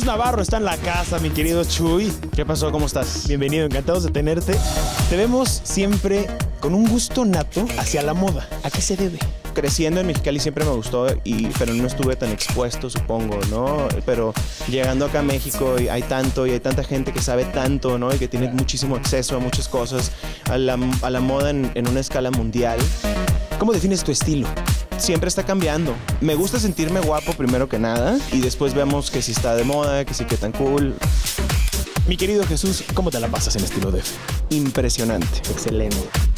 Jesús Navarro está en la casa, mi querido Chuy. ¿Qué pasó? ¿Cómo estás? Bienvenido, encantados de tenerte. Te vemos siempre con un gusto nato hacia la moda. ¿A qué se debe? Creciendo en Mexicali siempre me gustó, pero no estuve tan expuesto, supongo, ¿no? Pero llegando acá a México hay tanta gente que sabe tanto, ¿no? Y que tiene muchísimo acceso a muchas cosas, a la moda en una escala mundial. ¿Cómo defines tu estilo? Siempre está cambiando. Me gusta sentirme guapo primero que nada y después vemos que si está de moda, que sí que tan cool. Mi querido Jesús, ¿cómo te la pasas en estilo DF? Impresionante. Excelente.